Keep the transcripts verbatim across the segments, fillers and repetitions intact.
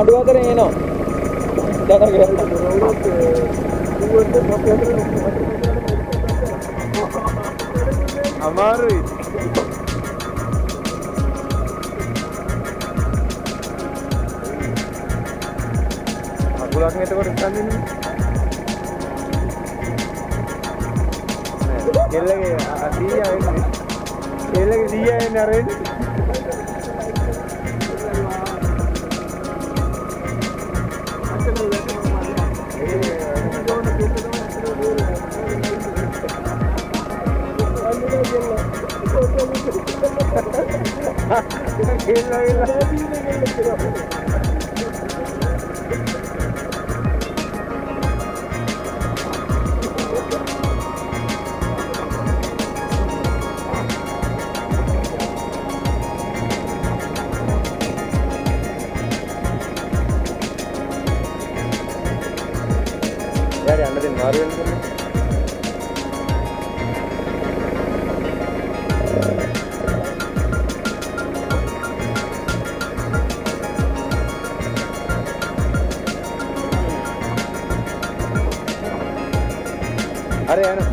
මඩුව අතරේ එනවා. දැන් ගියා. අමාරුයි. අගුලක් නේද කොට ගන්නේ. කෙල්ලගේ අසීයා එන්නේ. කෙල්ලගේ සීයා එන්නේ අර එන්නේ. यार दिन मारू अरे है ना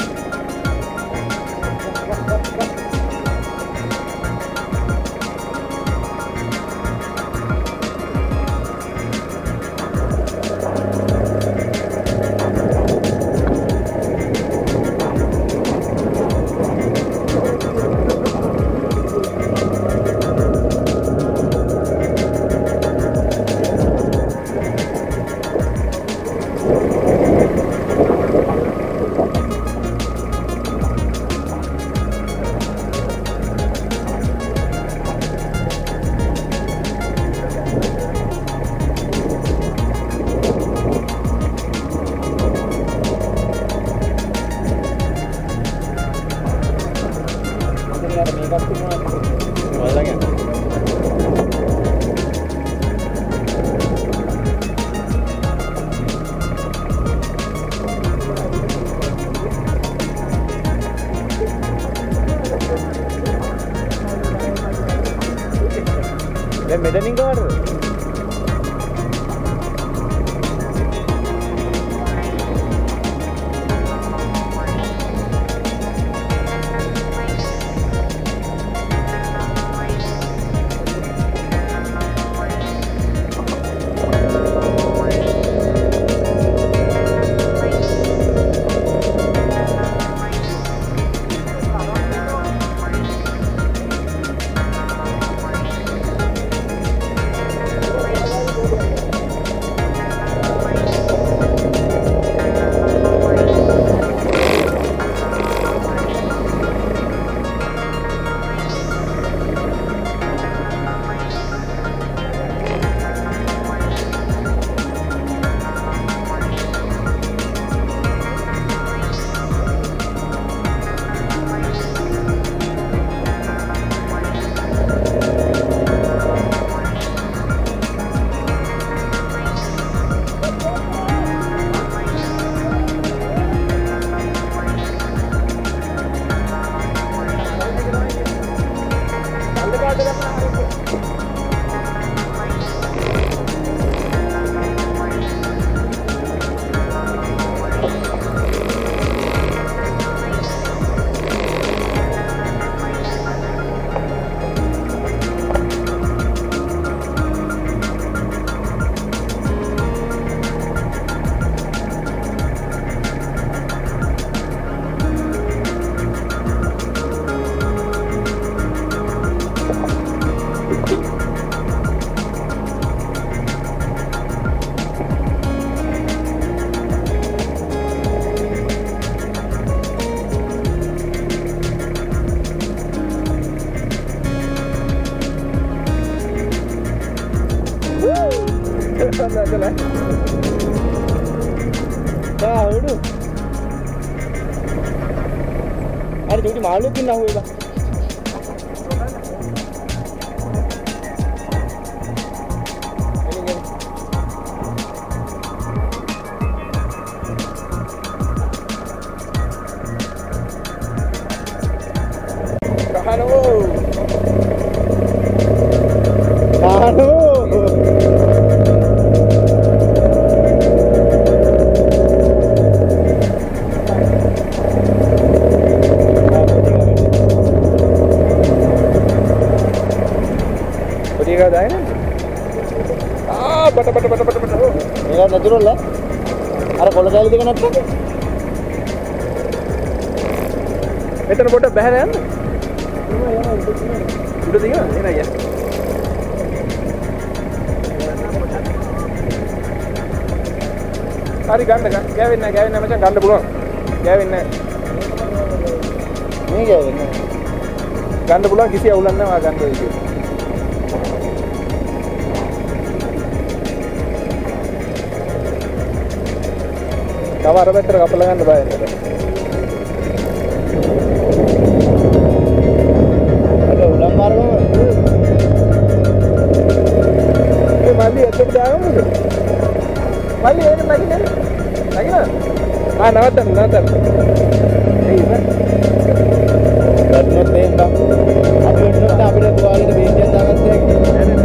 මෙතනින් ගාවද चला तावडू अरे जोडी मालू की ना होएगा Halo. Halo. බට බට බට බට බට. මේක නැතුරල්ල. අර කොළ කැලි දෙක නැත්තම්. මෙතන පොඩ බහැලා යන්න. උඩ දිගා එන අයියා. හරි ගන්න ගන්න. ගෑවෙන්නේ නැහැ ගෑවෙන්නේ නැහැ මචං ගන්න පුළුවන්. ගෑවෙන්නේ නැහැ. මේ ගෑවෙන්නේ. ගන්න පුළුවන් කිසි අවුලක් නැහැ මා ගන්න වෙයි කියලා. තව අර පැත්තට කපලා ගන්න බෑ නේද? අර උඩම් මාර්ගම ඒ මල්ලි එතකොට දාගමුද? මල්ලි එන්න නැගින්න. නැගින්න. ආ නවත්තන්න නවත්තන්න. ඒ ඉතින් ගන්නොත් එහෙම බං. අපි වෙන්නොත් අපිට තුවාලෙට බේන්තියක් දාගත්තා හැකියි.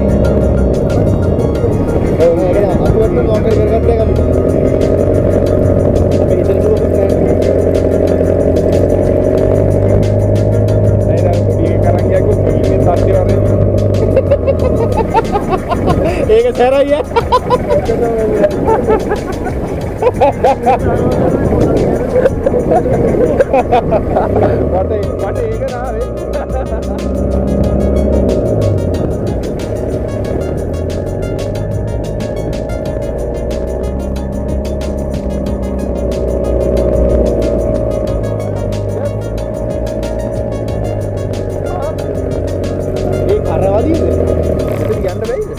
ඒ මේක අපි වෙන්නොත් මොකද කරගත්තා ඒක අපිට. ඒක සරයිය. වටේ වටේ ඒක නාවේ. ඒ කරවලියද? ඉතින් යන්න බැයිද?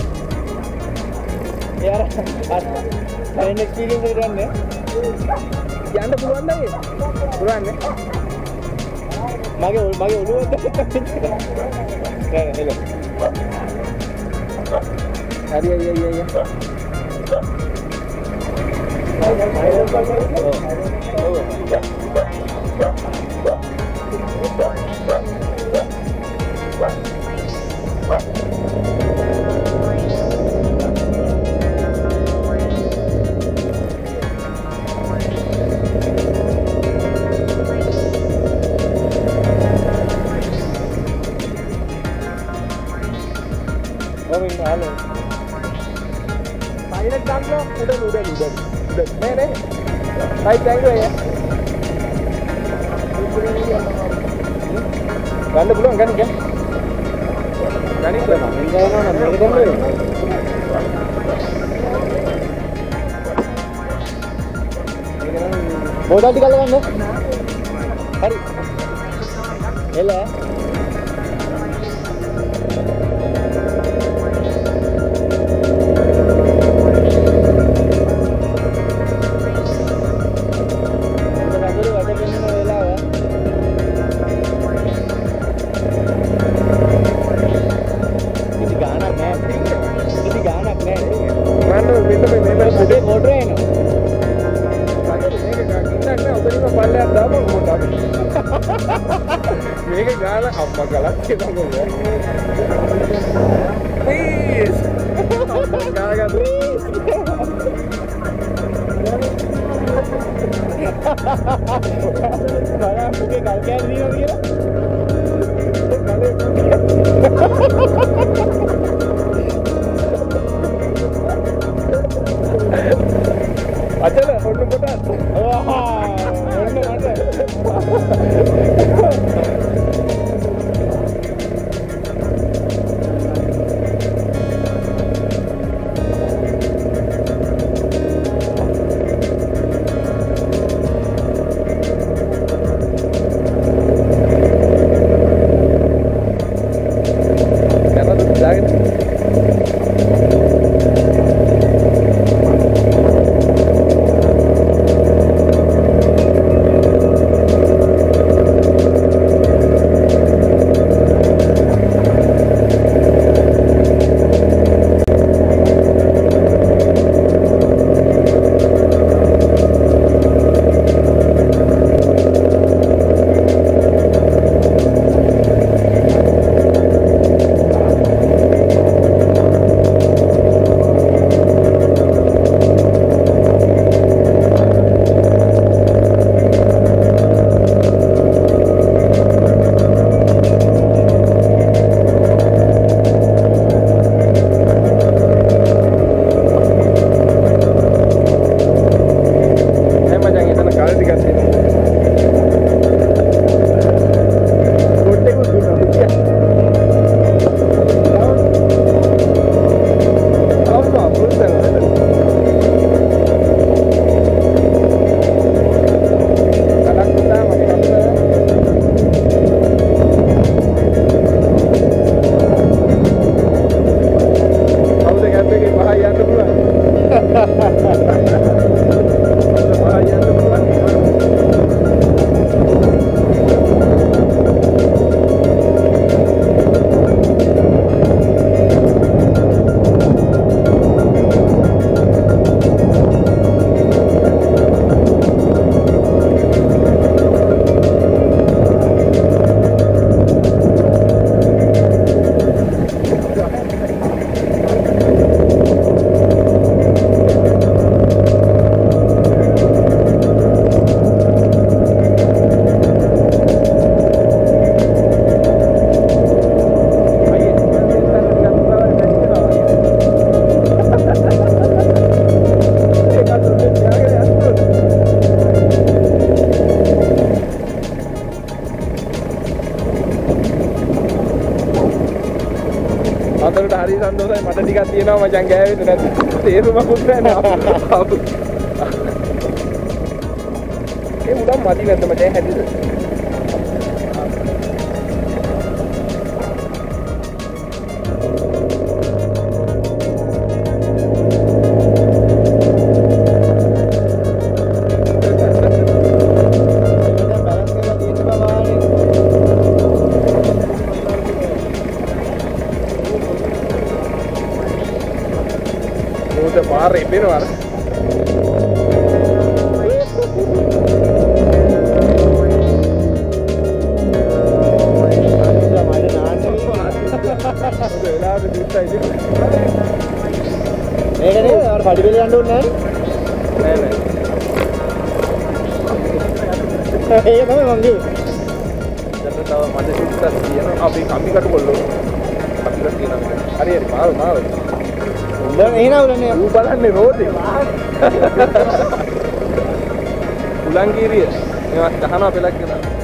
යාර අර එක්ස්පීරියන්ස් එකට යන්නේ යන්න පුළුවන් නේද? පුළුවන් නේ. මගේ මගේ ඔළුව දැක්කම නෑ නෑ හෙල. හරි අය අය අය. Halo. Pilot Bangalow, udah udah udah udah. Nih nih. Baik Bangalow ya. Ganda belum kan kan? Gani tuh. Enggak no no, mereka dulu. Modal tiga kan no? Hari. Hela. මේක ගාලා අම්මා ගලක් කියනවා කොහොමද? Please. අම්මා ගාලා please. බලන්න පුතේ කල් කෑලි දිනවා කියලා. අචල ඔන්න පොටත්. ඔන්න මට. සන්තෝෂයි මට ටිකක් තියෙනවා මචං ගෑවෙන්නේ නැද්ද තේරුමකුත් නැහැ ඒ උඩම් මදි නැද්ද මචං හැදිද Mari, pero ahora. Dan ini nak ulan ni. Ubalan ni road ni. Ulang kiri. Ni mas kahana pelak kena.